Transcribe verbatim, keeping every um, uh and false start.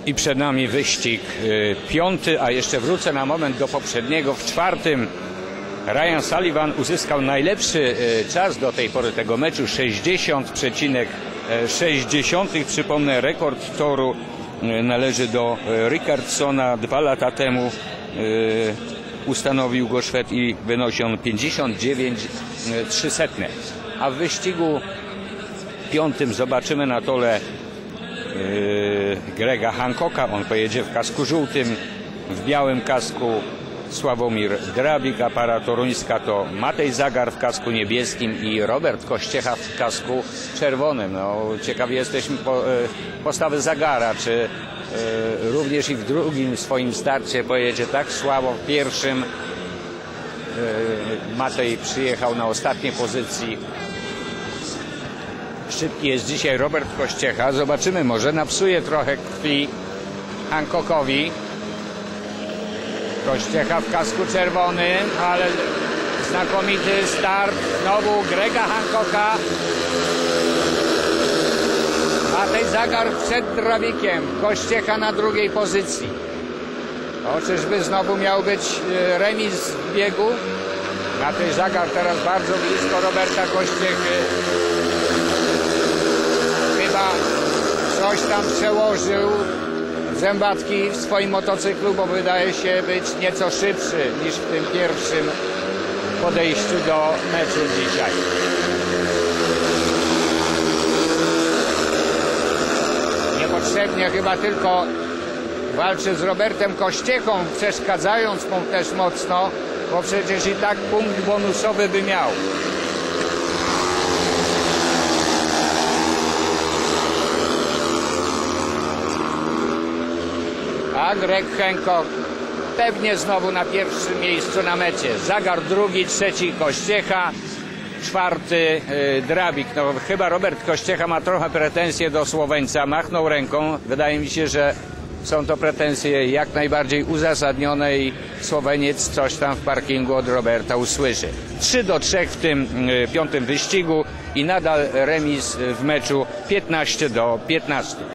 I przed nami wyścig y, piąty, a jeszcze wrócę na moment do poprzedniego. W czwartym Ryan Sullivan uzyskał najlepszy y, czas do tej pory tego meczu, sześćdziesiąt przecinek sześć. Przypomnę, rekord toru y, należy do y, Rickardsona. Dwa lata temu y, ustanowił go Szwed i wynosi on pięćdziesiąt dziewięć przecinek trzy. A w wyścigu piątym zobaczymy na tole Grega Hancocka. On pojedzie w kasku żółtym, w białym kasku Sławomir Drabik, a para toruńska to Matej Zagar w kasku niebieskim i Robert Kościecha w kasku czerwonym. No, ciekawi jesteśmy po, postawy Zagara, czy również i w drugim swoim starcie pojedzie tak słabo. W pierwszym Matej przyjechał na ostatniej pozycji. Szybki jest dzisiaj Robert Kościecha. Zobaczymy, może napsuje trochę krwi Hancockowi. Kościecha w kasku czerwonym, ale znakomity start znowu Grega Hancocka. Matej Zagar przed Drabikiem, Kościecha na drugiej pozycji. O, czyżby znowu miał być remis w biegu? Matej Zagar teraz bardzo blisko Roberta Kościechy. Chyba coś tam przełożył zębatki w swoim motocyklu, bo wydaje się być nieco szybszy niż w tym pierwszym podejściu do meczu dzisiaj. Niepotrzebnie chyba tylko walczy z Robertem Kościechą, przeszkadzając mu też mocno, bo przecież i tak punkt bonusowy by miał. A Greg Hancock pewnie znowu na pierwszym miejscu na mecie. Zagar drugi, trzeci Kościecha, czwarty yy, Drabik. No, chyba Robert Kościecha ma trochę pretensje do Słoweńca. Machnął ręką. Wydaje mi się, że są to pretensje jak najbardziej uzasadnione i Słoweniec coś tam w parkingu od Roberta usłyszy. trzy do trzech w tym yy, piątym wyścigu i nadal remis w meczu piętnaście do piętnastu.